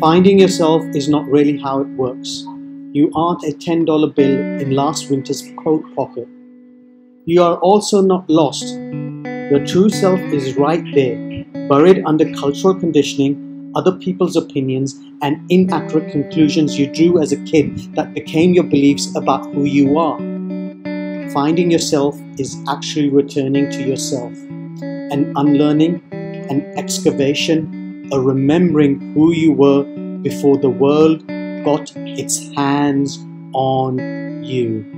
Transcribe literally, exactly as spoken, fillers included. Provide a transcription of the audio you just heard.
Finding yourself is not really how it works. You aren't a ten dollar bill in last winter's coat pocket. You are also not lost. Your true self is right there, buried under cultural conditioning, other people's opinions, and inaccurate conclusions you drew as a kid that became your beliefs about who you are. Finding yourself is actually returning to yourself, an unlearning, an excavation, a remembering who you were before the world got its hands on you.